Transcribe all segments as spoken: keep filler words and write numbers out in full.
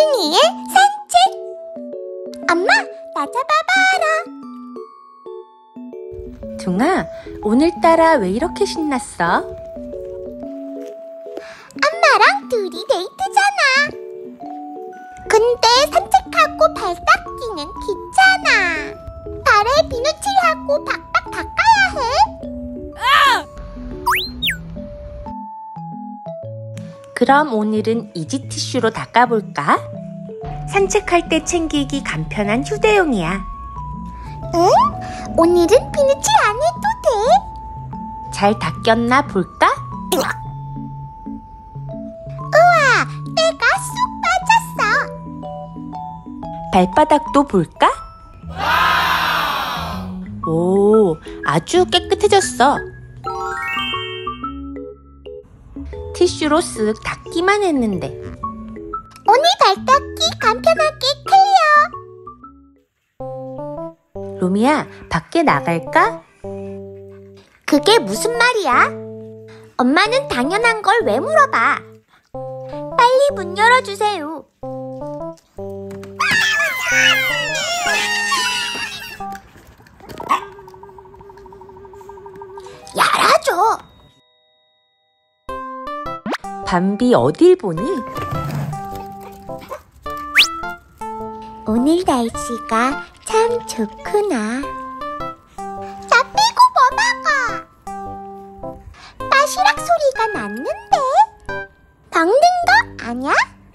소중이의 산책. 엄마, 나 잡아봐라. 둥아, 오늘따라 왜 이렇게 신났어? 엄마랑 둘이 데이트잖아. 근데 산책하고 발 닦기는 귀찮아. 발에 비누칠하고 박박 닦아야 해. 아! 그럼 오늘은 이지티슈로 닦아볼까? 산책할 때 챙기기 간편한 휴대용이야. 응? 오늘은 비누칠 안 해도 돼? 잘 닦였나 볼까? 우와, 때가 쏙 빠졌어. 발바닥도 볼까? 오, 아주 깨끗해졌어. 티슈로 쓱 닦기만 했는데. 오늘 발 닦기 간편하게 클리어. 루미야, 밖에 나갈까? 그게 무슨 말이야? 엄마는 당연한 걸 왜 물어봐? 빨리 문 열어주세요. 열어줘. 밤비 어딜 보니? 오늘 날씨가 참 좋구나. 나 빼고 뭐 먹어? 빠시락 소리가 났는데? 먹는 거 아냐?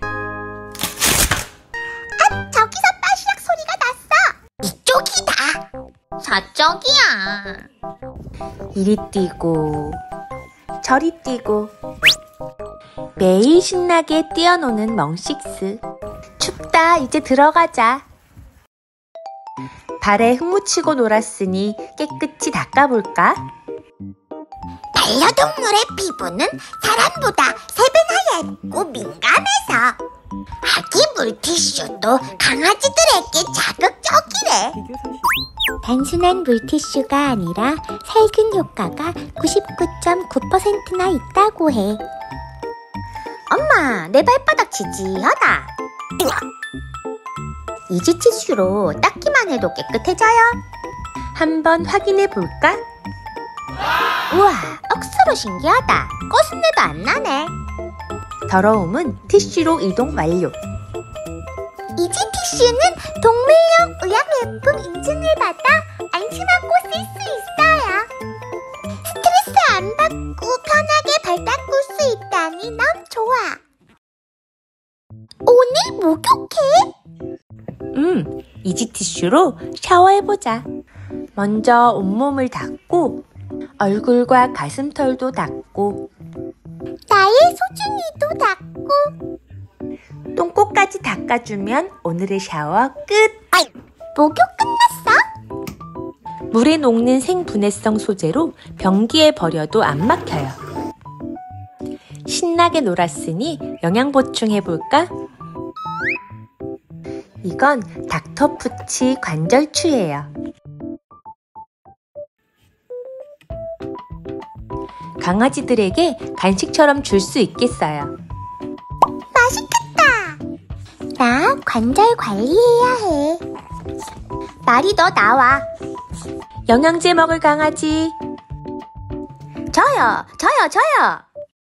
아, 저기서 빠시락 소리가 났어. 이쪽이다. 저쪽이야. 이리 뛰고 저리 뛰고 매일 신나게 뛰어노는 멍식스. 춥다, 이제 들어가자. 발에 흙 묻히고 놀았으니 깨끗이 닦아볼까? 반려동물의 피부는 사람보다 세 배나 얇고 민감해서 아기 물티슈도 강아지들에게 자극적이래. 단순한 물티슈가 아니라 살균 효과가 구십구 점 구 퍼센트나 있다고 해. 엄마, 내 발바닥 지지하다. 이지티슈로 닦기만 해도 깨끗해져요. 한번 확인해 볼까? 우와, 억수로 신기하다. 꼬순내도 안 나네. 더러움은 티슈로 이동 완료. 이지티슈는 동물용 의약용품 인증을 받아 안심하고 쓸 수 있어요. 스트레스 안 받고 편하게 발 닦을 수 있다니 너무 좋아. 오늘 목욕해? 음, 이지티슈로 샤워해보자. 먼저 온몸을 닦고 얼굴과 가슴털도 닦고 나의 소중이도 닦고 똥꼬까지 닦아주면 오늘의 샤워 끝! 아이, 목욕 끝났어? 물에 녹는 생분해성 소재로 변기에 버려도 안 막혀요. 신나게 놀았으니 영양 보충해볼까? 이건 닥터푸치 관절추예요. 강아지들에게 간식처럼 줄 수 있겠어요. 맛있겠다. 나 관절 관리해야 해. 말이 너 나와. 영양제 먹을 강아지. 저요, 저요, 저요.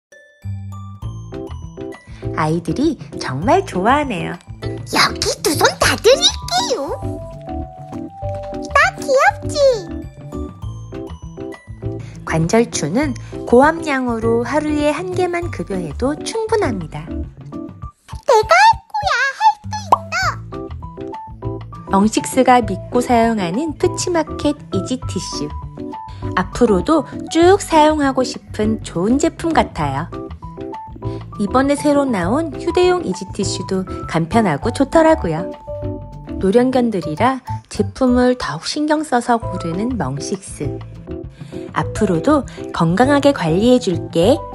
아이들이 정말 좋아하네요. 여기 두 손 다 드릴게요. 나 귀엽지? 관절추는 고함량으로 하루에 한 개만 급여해도 충분합니다. 내가 할 거야, 할 수 있어. 멍식스가 믿고 사용하는 푸치마켓 이지티슈. 앞으로도 쭉 사용하고 싶은 좋은 제품 같아요. 이번에 새로 나온 휴대용 이지티슈도 간편하고 좋더라고요. 노령견들이라 제품을 더욱 신경 써서 고르는 멍식스. 앞으로도 건강하게 관리해줄게.